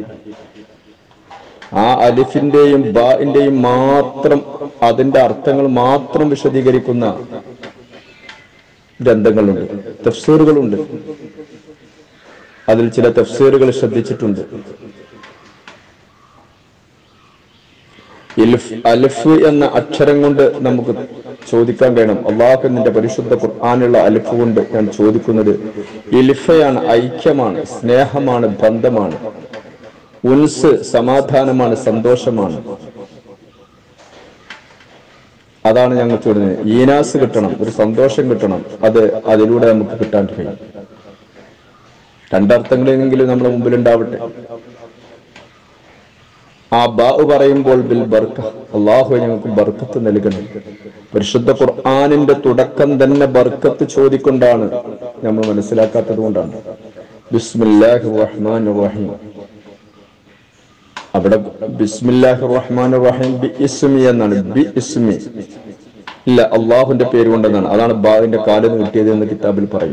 ആ അലിഫിന്റെയും ബാഇന്റെയും മാത്രം അതിന്റെ അർത്ഥങ്ങൾ മാത്രം വിശദീകരിക്കുന്ന ഗ്രന്ഥങ്ങളുണ്ട്, തഫ്സീറുകളുണ്ട്. അതിൽ ചില തഫ്സീറുകൾ ശ്രദ്ധിച്ചിട്ടുണ്ട്. അലിഫ് എന്ന അക്ഷരം കൊണ്ട് നമുക്ക് ചോദിക്കാൻ കഴിയണം. അള്ളാഹുവിന്റെ പരിശുദ്ധ ഖുർആനുള്ള അലിഫ് കൊണ്ട് ഞാൻ ചോദിക്കുന്നത് ഇൽഫയാണ്, ഐക്യമാണ്, സ്നേഹമാണ്, ബന്ധമാണ്, ഉൻസ് സമാധാനമാണ്, സന്തോഷമാണ്. അതാണ് ഞങ്ങൾ ചോദിക്കുന്നത്. ഈനാസ് കിട്ടണം, ഒരു സന്തോഷം കിട്ടണം. അത് അതിലൂടെ നമുക്ക് കിട്ടാൻ കഴിയും. രണ്ടർത്ഥങ്ങളെങ്കിലും നമ്മുടെ മുമ്പിൽ ഉണ്ടാവട്ടെ. ആ ബാ പറയുമ്പോൾ ബിൽ ബർക്ക, അള്ളാഹു ഞങ്ങൾക്ക് ബർക്കത്ത് നൽകണം. പരിശുദ്ധ ഖുർആനിന്റെ തുടക്കം തന്നെ ബർക്കത്ത് ചോദിക്കൊണ്ടാണ്. നമ്മൾ മനസ്സിലാക്കാത്തത് കൊണ്ടാണ്. ബിസ്മില്ലാഹിർ റഹ്മാനിർ റഹീം. അവിടെ ബിസ്മില്ലാഹിർ റഹ്മാനിർ റഹീം ബി ഇസ്മി എന്നാണ്. ബി ഇസ്മി ഇല്ല, അള്ളാഹുവിന്റെ പേര് കൊണ്ടെന്നാണ്. അതാണ് ബാവിന്റെ കാലിന് കിട്ടിയത് എന്ന് കിതാബിൽ പറയും.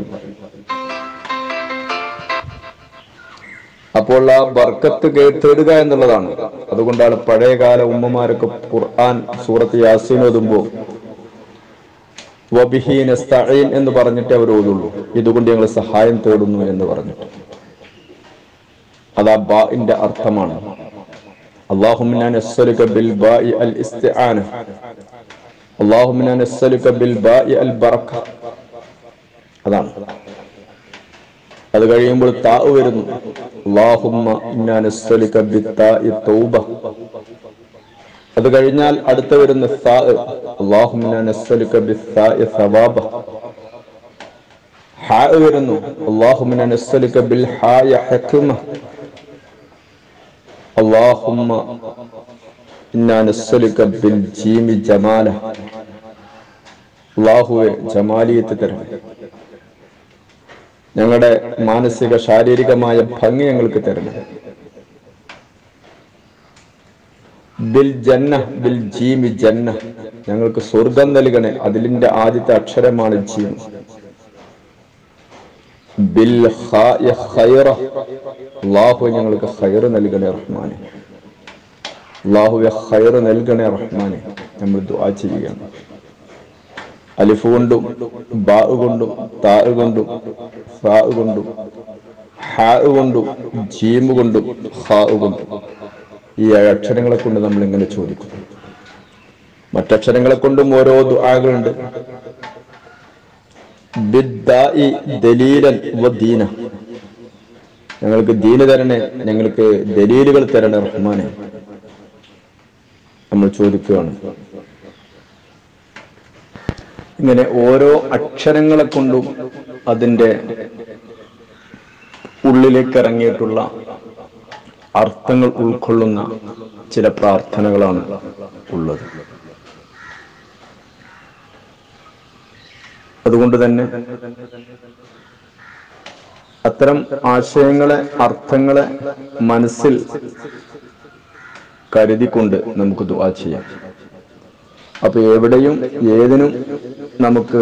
അപ്പോൾ ആ ബർക്കത്ത് തേടുക എന്നുള്ളതാണ്. അതുകൊണ്ടാണ് പഴയകാല ഉമ്മമാരൊക്കെ ഖുർആൻ സൂറത്ത് യാസീൻ ഓതുമ്പോൾ വബിഹി നസ്തഈൻ എന്ന് പറഞ്ഞിട്ട് അവർ ഓതുള്ളൂ. ഇതുകൊണ്ട് ഞങ്ങൾ സഹായം തേടുന്നു എന്ന് പറഞ്ഞിട്ട്. അത് ആ ബാഇന്റെ അർത്ഥമാണ്. اللهم إنا نسألك بالباء الاستعانة اللهم إنا نسألك بالباء البركة. അതാണ്. അത് കഴിയുമ്പോൾ താ വരുന്നു. اللهم إنا نسألك بالتاء التوبة. അത് കഴിഞ്ഞാൽ അടുത്ത വരുന്ന സാ. اللهم إنا نسألك بالثاء ثوابة. ഹാ വരുന്നു. اللهم إنا نسألك بالحاء حكمة. اللهم ഇന്നാ നസ്അലുക ബിൽ ജീമി ജമാല, അല്ലാഹുവേ ജമാലിയത്ത് തരണം, ഞങ്ങളുടെ മാനസിക ശാരീരികമായ ഭംഗി ഞങ്ങൾക്ക് തരണം. ബിൽ ജന്ന, ബിൽ ജീമി ജന്ന, ഞങ്ങൾക്ക് സ്വർഗം നൽകണേ, അതിലിന്റെ ആദ്യത്തെ അക്ഷരമാണ് ജീം. ബിൽ ഖൈറ, അല്ലാഹുവേ ഞങ്ങൾക്ക് ഖൈർ നൽകണേ റഹ്മാനെ, അല്ലാഹുവേ ഖൈർ നൽകണേ റഹ്മാനെ. നമ്മൾ ദുആ ചെയ്യുകയാണ്. അലിഫ് കൊണ്ടും ബാ കൊണ്ടും താ കൊണ്ടും ഫാ കൊണ്ടും ഹാ കൊണ്ടും ജീം കൊണ്ടും ഖാ കൊണ്ടും ഈ 7 അക്ഷരങ്ങളെ കൊണ്ട് നമ്മൾ ഇങ്ങനെ ചോദിക്കും. മറ്റക്ഷരങ്ങളെ കൊണ്ടും ഓരോ ദുആകളുണ്ട്. ബിദ്ദാഇ ദലീലൻ വദീന, ഞങ്ങൾക്ക് ദീന് തരണേ, ഞങ്ങൾക്ക് ദലീലുകൾ തരണേ റഹ്മാനെ, നമ്മൾ ചോദിക്കുകയാണ്. ഇങ്ങനെ ഓരോ അക്ഷരങ്ങളെ കൊണ്ടും അതിൻ്റെ ഉള്ളിലേക്ക് ഇറങ്ങിയിട്ടുള്ള അർത്ഥങ്ങൾ ഉൾക്കൊള്ളുന്ന ചില പ്രാർത്ഥനകളാണ് ഉള്ളത്. അതുകൊണ്ട് തന്നെ അത്തരം ആശയങ്ങളെ, അർത്ഥങ്ങളെ മനസ്സിൽ കരുതിക്കൊണ്ട് നമുക്ക് ദുആ ചെയ്യാം. അപ്പൊ എവിടെയും ഏതിനും നമുക്ക്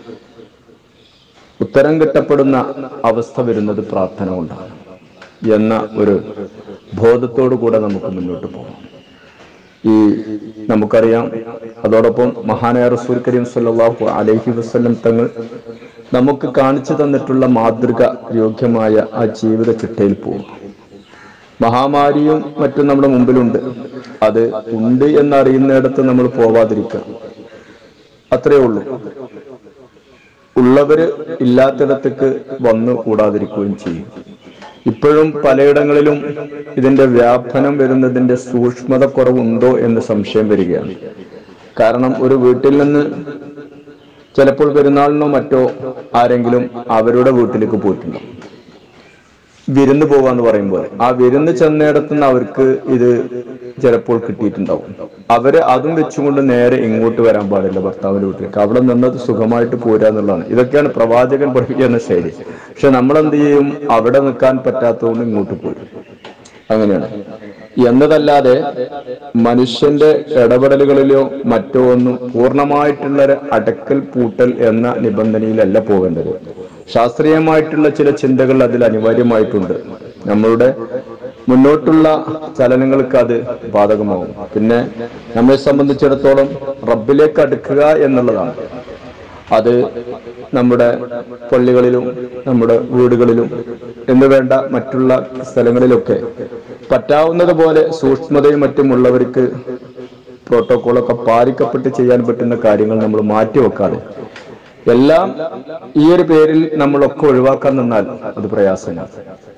ഉത്തരം കിട്ടപ്പെടുന്ന അവസ്ഥ വരുന്നത് പ്രാർത്ഥന കൊണ്ടാണ് എന്ന ഒരു ബോധത്തോടു കൂടെ നമുക്ക് മുന്നോട്ട് പോകാം. നമുക്കറിയാം, അതോടൊപ്പം മഹാനായ റസൂൽ കരീം സല്ലല്ലാഹു അലൈഹി വസല്ലം തങ്ങൾ നമുക്ക് കാണിച്ചു തന്നിട്ടുള്ള മാതൃക യോഗ്യമായ ആ ജീവിത ചിട്ടയിൽ പോകും. മഹാമാരിയും മറ്റും നമ്മുടെ മുമ്പിലുണ്ട്, അത് ഉണ്ട് എന്നറിയുന്നിടത്ത് നമ്മൾ പോവാതിരിക്കുക, അത്രയേ ഉള്ളൂ. ഉള്ളവര് ഇല്ലാത്തിടത്തേക്ക് വന്നു കൂടാതിരിക്കുകയും ചെയ്യും. ഇപ്പോഴും പലയിടങ്ങളിലും ഇതിന്റെ വ്യാപനം വരുന്നതിന്റെ സൂക്ഷ്മത കുറവുണ്ടോ എന്ന് സംശയം വരികയാണ്. കാരണം ഒരു വീട്ടിൽ നിന്ന് ചിലപ്പോൾ പെരുന്നാളിനോ മറ്റോ ആരെങ്കിലും അവരുടെ വീട്ടിലേക്ക് പോയിട്ടുണ്ടോ, വിരുന്ന് പോവാന്ന് പറയുമ്പോൾ ആ വിരുന്ന് ചെന്നിടത്തുനിന്ന് അവർക്ക് ഇത് ചിലപ്പോൾ കിട്ടിയിട്ടുണ്ടാവും. അവര് അതും വെച്ചുകൊണ്ട് നേരെ ഇങ്ങോട്ട് വരാൻ പാടില്ല, ഭർത്താവിന്റെ വീട്ടിലേക്ക്. അവിടെ നിന്നത് സുഖമായിട്ട് പോരാ എന്നുള്ളതാണ്. ഇതൊക്കെയാണ് പ്രവാചകൻ പഠിപ്പിക്കുന്ന ശൈലി. പക്ഷെ നമ്മളെന്ത് ചെയ്യും, അവിടെ നിൽക്കാൻ പറ്റാത്തതുകൊണ്ട് ഇങ്ങോട്ട് പോയി. അങ്ങനെയാണ് എന്നതല്ലാതെ മനുഷ്യന്റെ ഇടപെടലുകളിലോ മറ്റോ ഒന്നും പൂർണ്ണമായിട്ടുള്ള അടക്കൽ പൂട്ടൽ എന്ന നിബന്ധനയിലല്ല പോകേണ്ടത്. ശാസ്ത്രീയമായിട്ടുള്ള ചില ചിന്തകൾ അതിൽ അനിവാര്യമായിട്ടുണ്ട്. നമ്മളുടെ മുന്നോട്ടുള്ള ചലനങ്ങൾക്ക് അത് ബാധകമാകും. പിന്നെ നമ്മെ സംബന്ധിച്ചിടത്തോളം റബ്ബിലേക്ക് അടുക്കുക എന്നുള്ളതാണ്. അത് നമ്മുടെ പള്ളികളിലും നമ്മുടെ വീടുകളിലും എന്ന് വേണ്ട മറ്റുള്ള സ്ഥലങ്ങളിലൊക്കെ പറ്റാവുന്നത് പോലെ സൂക്ഷ്മതയും മറ്റുമുള്ളവർക്ക് പ്രോട്ടോകോളൊക്കെ പാലിക്കപ്പെട്ട് ചെയ്യാൻ പറ്റുന്ന കാര്യങ്ങൾ നമ്മൾ മാറ്റിവെക്കാതെ എല്ലാം ഈ ഒരു പേരിൽ നമ്മളൊക്കെ ഒഴിവാക്കാൻ നിന്നാൽ അത് പ്രയാസമാണ്.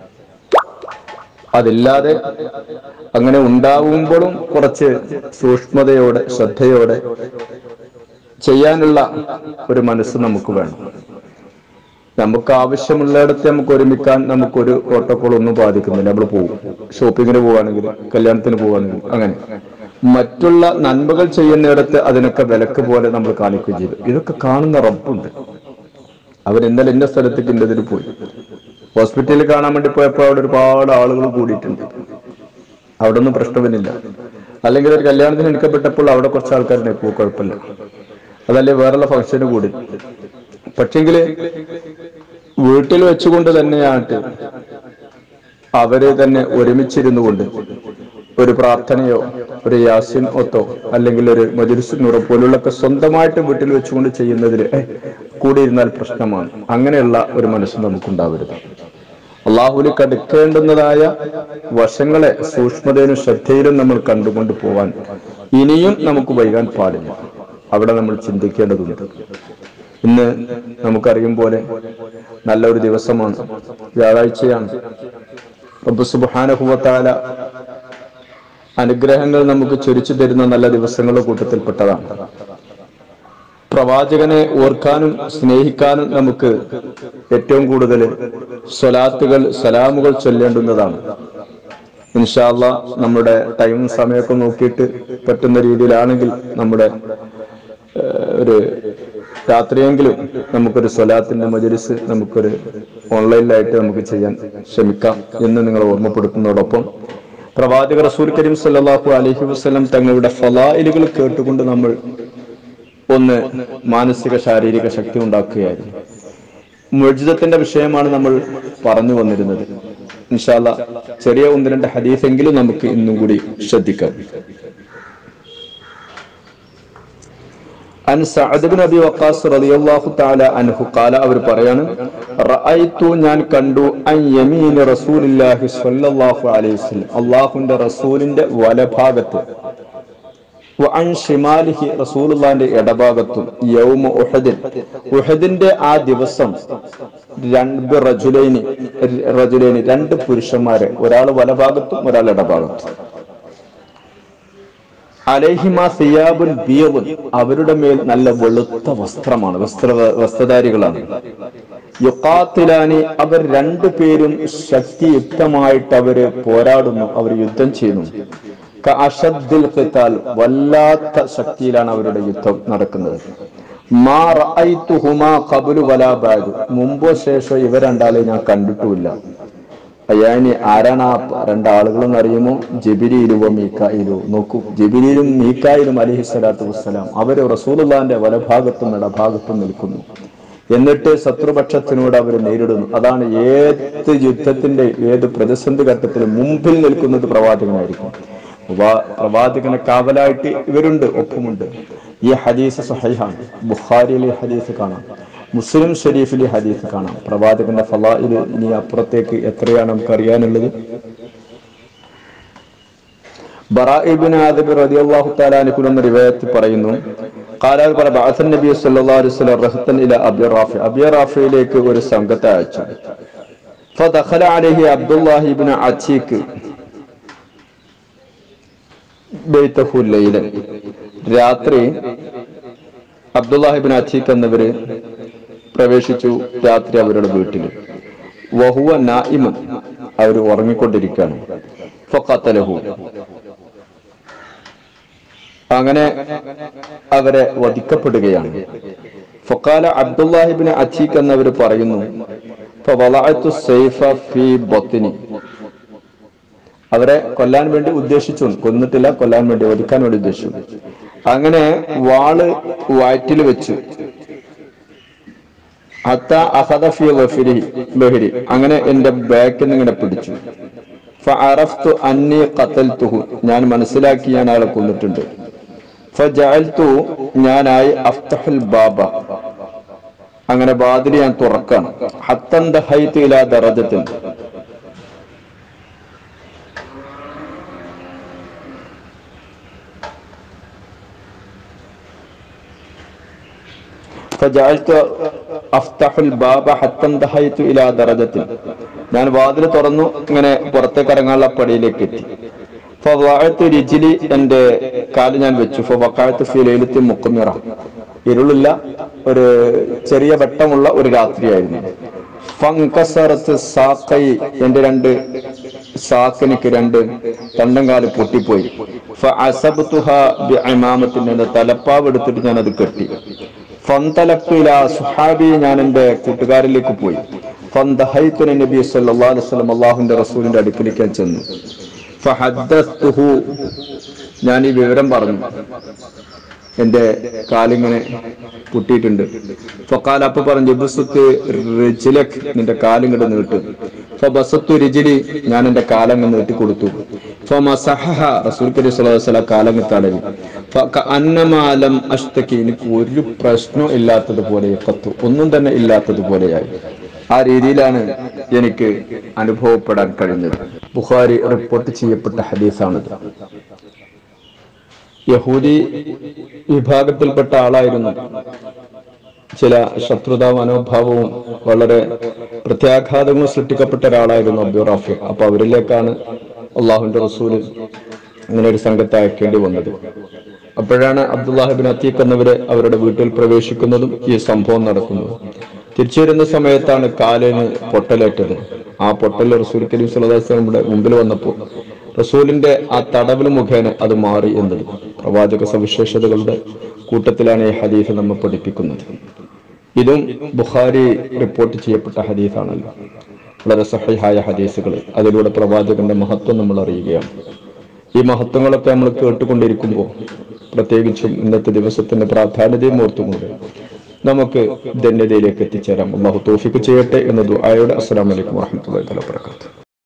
അതില്ലാതെ അങ്ങനെ ഉണ്ടാവുമ്പോഴും കുറച്ച് സൂക്ഷ്മതയോടെ ശ്രദ്ധയോടെ ചെയ്യാനുള്ള ഒരു മനസ്സ് നമുക്ക് വേണം. നമുക്ക് ആവശ്യമുള്ളിടത്ത് നമുക്ക് ഒരുമിക്കാൻ നമുക്കൊരു പ്രോട്ടോകോൾ ഒന്നും ബാധിക്കുന്നില്ല. നമ്മൾ പോകും, ഷോപ്പിങ്ങിന് പോവുകയാണെങ്കിൽ, കല്യാണത്തിന് പോവുകയാണെങ്കിൽ, അങ്ങനെ മറ്റുള്ള നന്മകൾ ചെയ്യുന്നിടത്ത് അതിനൊക്കെ വിലക്ക് പോലെ നമ്മൾ കാണിക്കുകയും ചെയ്തു. ഇതൊക്കെ കാണുന്ന റബ്ബുണ്ട്. അവർ ഇന്നലെ ഇന്ന സ്ഥലത്തേക്ക് ഇന്നതിന് പോയി, ഹോസ്പിറ്റലിൽ കാണാൻ വേണ്ടി പോയപ്പോൾ അവിടെ ഒരുപാട് ആളുകൾ കൂടിയിട്ടുണ്ട്. അവിടെ ഒന്നും പ്രശ്നമില്ല. അല്ലെങ്കിൽ ഒരു കല്യാണത്തിന് എടുക്കപ്പെട്ടപ്പോൾ അവിടെ കുറച്ച് ആൾക്കാരുടെ പോ, കുഴപ്പമില്ല. അതല്ലേ വേറെയുള്ള ഫംഗ്ഷന് കൂടി. പക്ഷെങ്കില് വീട്ടിൽ വെച്ചുകൊണ്ട് തന്നെയായിട്ട് അവര് തന്നെ ഒരുമിച്ചിരുന്നു കൊണ്ട് ഒരു പ്രാർത്ഥനയോ ഒരു യാസിൻ ഒത്തോ അല്ലെങ്കിൽ ഒരു മജ്‌ലിസ് നൂറോ പോലുള്ളൊക്കെ സ്വന്തമായിട്ട് വീട്ടിൽ വെച്ചുകൊണ്ട് ചെയ്യുന്നതിൽ കൂടിയിരുന്നാൽ പ്രശ്നമാണ്. അങ്ങനെയുള്ള ഒരു മനസ്സ് നമുക്കുണ്ടാവരുത്. അള്ളാഹുവിലേക്ക് അടുക്കേണ്ടുന്നതായ വശങ്ങളെ സൂക്ഷ്മതയിലും ശ്രദ്ധയിലും നമ്മൾ കണ്ടുകൊണ്ട് പോവാൻ ഇനിയും നമുക്ക് വൈകാൻ പാടില്ല. അവിടെ നമ്മൾ ചിന്തിക്കേണ്ടതുണ്ട്. ഇന്ന് നമുക്കറിയും പോലെ നല്ലൊരു ദിവസമാണ്, വ്യാഴാഴ്ചയാണ്. റബ്ബ് സുബ്ഹാനഹു വ തആല അനുഗ്രഹങ്ങൾ നമുക്ക് ചൊരിച്ചു തരുന്ന നല്ല ദിവസങ്ങളുടെ കൂട്ടത്തിൽപ്പെട്ടതാണ്. പ്രവാചകനെ ഓർക്കാനും സ്നേഹിക്കാനും നമുക്ക് ഏറ്റവും കൂടുതൽ സ്വലാത്തുകൾ, സലാമുകൾ ചൊല്ലേണ്ടുന്നതാണ്. ഇൻഷാ അല്ലാഹ് നമ്മുടെ ടൈം സമയമൊക്കെ നോക്കിയിട്ട് പറ്റുന്ന രീതിയിലാണെങ്കിൽ നമ്മുടെ ഒരു രാത്രിയെങ്കിലും നമുക്കൊരു സ്വലാത്തിന്റെ മജ്‌ലിസ് നമുക്കൊരു ഓൺലൈനിലായിട്ട് നമുക്ക് ചെയ്യാൻ ശ്രമിക്കാം എന്ന് നിങ്ങൾ ഓർമ്മപ്പെടുത്തുന്നതോടൊപ്പം പ്രവാചക റസൂൽ കരീം സല്ലല്ലാഹു അലൈഹി വസല്ലം തങ്ങളുടെ ഫളായിലുകൾ കേട്ടുകൊണ്ട് നമ്മൾ ഒന്ന് മാനസിക ശാരീരിക ശക്തി ഉണ്ടാക്കുകയായിരുന്നു. മുഅ്ജിസത്തിന്റെ വിഷയമാണ് നമ്മൾ പറഞ്ഞു വന്നിരുന്നത്. ഇൻഷാ അല്ലാഹ് ചെറിയ 1-2 ഹദീസെങ്കിലും നമുക്ക് ഇന്നും കൂടി ശ്രദ്ധിക്കാം. അൻ സഅദ് ഇബ്നു അബി വഖാസ് റളിയല്ലാഹു തആല അൻഹു ഖാല അവർ പറയാണ് റഅയ്തു ഞാൻ കണ്ടു അൻ യമീന റസൂലുള്ളാഹി സ്വല്ലല്ലാഹു അലൈഹി വസല്ലം അല്ലാഹുവിന്റെ റസൂലിന്റെ വലഭാഗത്ത് വഅൻ ഷിമാലിഹി റസൂലുള്ളാഹിന്റെ ഇടഭാഗത്തും യൗമ ഉഹദിന്റെ ആ ദിവസം രണ്ട് പുരുഷന്മാരെ, ഒരാൾ വലഭാഗത്തും ഒരാൾ ഇടഭാഗത്തും. അലൈഹിമാ സിയാബുൻ ബിയദുൻ അവരുടെ മേൽ നല്ല വെളുത്ത വസ്ത്രമാണ്, വസ്ത്രധാരികളാണ്. യുഖാത്തിലാനി അവർ രണ്ടുപേരും ശക്തിയുക്തമായിട്ട് അവര് പോരാടുന്നു, അവർ യുദ്ധം ചെയ്യുന്നു. കഅശദ്ദിൽ ഖിതാൽ വല്ലാത്ത ശക്തിയിലാണ് അവരുടെ യുദ്ധം നടക്കുന്നത്. മാ റഅയ്തുഹുമാ ഖബ്ലു വലാ ബഅദ് മുമ്പോ ശേഷോ ഇവർ രണ്ടാളെ ഞാൻ കണ്ടിട്ടുമില്ല. അയ്യാനി ആരാണ് ആ രണ്ടാളുകളെന്ന് അറിയുമോ? ജിബ്രീലും മീകായിലും. നോക്കൂ, ജിബ്രീലും മീകായിലും അലൈഹിസ്സലാത്തു വസ്സലാം അവര് റസൂലുള്ളാഹിന്റെ വലഭാഗത്തും ഇടഭാഗത്തും നിൽക്കുന്നു. എന്നിട്ട് ശത്രുപക്ഷത്തിനോട് അവർ നേരിടുന്നു. അതാണ് ഏത് യുദ്ധത്തിന്റെ ഏത് പ്രതിസന്ധി ഘട്ടത്തിലും മുമ്പിൽ നിൽക്കുന്നത് പ്രവാചകനായിരിക്കും. പ്രവാചകനെ കാവലായിട്ട് ഇവരുണ്ട്, ഒപ്പമുണ്ട്. ഈ ഹദീസ് സഹീഹാണ്. ബുഖാരിയിലെ ഹദീസ് കാണാം, മുസ്ലിം ഷരീഫിലെ ഹദീസ് കാണാം. പ്രവാചകന്റെ ഫളാഇൽ ഇനി അപ്പുറത്തേക്ക് എത്രയാണ് നമുക്ക് അറിയാനുള്ളത്. ബറാ ഇബ്നു ആദിബ് റളിയല്ലാഹു തആല അൻഹു എന്ന റിവായത്തിൽ പറയുന്നു ഖാല ബഅസ നബി സല്ലല്ലാഹു അലൈഹി വസല്ലം റഹ്തൻ ഇല അബി റാഫിയിലേക്ക് ഒരു സംഘത്തെ അയച്ചു. ഫദഖല അലൈഹി അബ്ദുല്ലാഹി ഇബ്നു അച്ചീഖ് ബൈതഹു ലൈലൻ രാത്രി അബ്ദുല്ലാഹി ഇബ്നു അച്ചീഖ് എന്നവര് പ്രവേശിച്ചു രാത്രി അവരുടെ വീട്ടിൽ. വഹുവ നായിമുൻ അവർ ഉറങ്ങിക്കൊണ്ടിരിക്കുകയാണ്. ഫഖതലഹു അങ്ങനെ അവരെ വധിക്കപ്പെടുകയാണ്. ഫഖാല അബ്ദുല്ലാഹി ഇബ്നു അച്ചീഖ് എന്നവർ പറയുന്നു ഫവളഅതു സൈഫ ഫീ ബത്നി അവരെ കൊല്ലാൻ വേണ്ടി ഉദ്ദേശിച്ചു, കൊന്നിട്ടില്ല, കൊല്ലാൻ വേണ്ടി വധിക്കാൻ വേണ്ടി ഉദ്ദേശിച്ചു. അങ്ങനെ വാള് വയറ്റിൽ വെച്ചു. അങ്ങനെ എന്റെ ബാക്കിൽ നിന്ന് ഇങ്ങനെ പിടിച്ചു. ഫഅറഫ്തു അന്നി ഖതൽതുഹു ഞാൻ മനസ്സിലാക്കി ഞാൻ ആളെ കൊന്നിട്ടുണ്ട്. ഫജഅൽതു ഞാനായി അഫ്തഹുൽ ബാബ അങ്ങനെ വാതിൽ ഞാൻ തുറക്കണം. ഹത്തൻ ദഹൈതു ഇലാ ദറജത്തിൻ ഞാൻ വാതിൽ തുറന്നു, ഇങ്ങനെ പുറത്തേക്ക് ഇറങ്ങാനുള്ള പടിയിലേക്ക് എത്തി. രിജിലി എന്റെ കാല് ഞാൻ വെച്ചു. ഇരുളില്ല, ഒരു ചെറിയ വെട്ടമുള്ള ഒരു രാത്രിയായിരുന്നു. എന്റെ രണ്ട് സാക്കനിക്ക് രണ്ട് തണ്ടങ്കാല് പൊട്ടിപ്പോയി. എന്റെ തലപ്പാവ് എടുത്തിട്ട് ഞാൻ അത് കെട്ടി. ഞാൻ എന്റെ കൂട്ടുകാരിലേക്ക് പോയി. നബി സല്ലല്ലാഹു അലൈഹി വസല്ലം അല്ലാഹുവിന്റെ റസൂലിന്റെ അടുക്കലേക്ക് ഞാൻ ചെന്നു. ഫഹദ്ദസ്തുഹു ഞാൻ ഈ വിവരം പറഞ്ഞു, എന്റെ കാലിങ്ങനെ പൊട്ടിയിട്ടുണ്ട്. ഫഖാല അപ്പൊ പറഞ്ഞു നിന്റെ കാലിങ്ങോട്ട് നീട്ട്. ഫബസത്തു റിജ്ലി ഞാൻ എന്റെ കാലങ്ങ് നീട്ടി കൊടുത്തു. ഫമസഹഹ റസൂൽ കരീം സ്വല്ലല്ലാഹു അലൈഹി വസല്ലം കാലങ്ങ് തടവി. ഫകഅന്നമാ ലം അഷ്തകി എനിക്ക് ഒരു പ്രശ്നം ഇല്ലാത്തതുപോലെ, ഒന്നും തന്നെ ഇല്ലാത്തതുപോലെയായി. ആ രീതിയിലാണ് എനിക്ക് അനുഭവപ്പെടാൻ കഴിഞ്ഞത്. ബുഖാരി റിപ്പോർട്ട് ചെയ്യപ്പെട്ട ഹദീസാണിത്. യഹൂദി വിഭാഗത്തിൽപ്പെട്ട ആളായിരുന്നു. ചില ശത്രുതാ മനോഭാവവും വളരെ പ്രത്യാഘാതങ്ങളും സൃഷ്ടിക്കപ്പെട്ട ഒരാളായിരുന്നു അബൂ റാഫി. അപ്പൊ അവരിലേക്കാണ് അള്ളാഹുവിന്റെ റസൂൽ അങ്ങനെ ഒരു സംഘത്തെ അയക്കേണ്ടി വന്നത്. അപ്പോഴാണ് അബ്ദുല്ലാഹി ഇബ്നു അത്തീഖ് എന്നവരെ അവരുടെ വീട്ടിൽ പ്രവേശിക്കുന്നതും ഈ സംഭവം നടക്കുന്നതും. തിരിച്ചു വരുന്ന സമയത്താണ് കാലിന് പൊട്ടലേറ്റത്. ആ പൊട്ടൽ റസൂൽ കരീം സ്വല്ലല്ലാഹു അലൈഹി വസല്ലം മുമ്പിൽ വന്നപ്പോൾ റസൂലിന്റെ ആ തടവൽ മുഖേന അത് മാറി എന്നത് പ്രവാചക സവിശേഷതകളുടെ കൂട്ടത്തിലാണ് ഈ ഹദീസ് നമ്മെ പഠിപ്പിക്കുന്നത്. ഇതും ബുഖാരി റിപ്പോർട്ട് ചെയ്യപ്പെട്ട ഹദീസാണല്ലോ. വളരെ സഹീഹായ ഹദീസുകൾ, അതിലൂടെ പ്രവാചകന്റെ മഹത്വം നമ്മൾ അറിയുകയാണ്. ഈ മഹത്വങ്ങളൊക്കെ നമ്മൾ കേട്ടുകൊണ്ടിരിക്കുമ്പോൾ, പ്രത്യേകിച്ചും ഇന്നത്തെ ദിവസത്തിന്റെ പ്രാധാന്യതയും ഓർത്തുകൊണ്ട് നമുക്ക് ധന്യതയിലേക്ക് എത്തിച്ചേരാം. അല്ലാഹു തൗഫീഖ് ചെയ്യട്ടെ എന്ന ദുആയോടെ അസ്സലാമു അലൈക്കും വറഹ്മത്തുള്ളാഹി വബറകാതുഹു.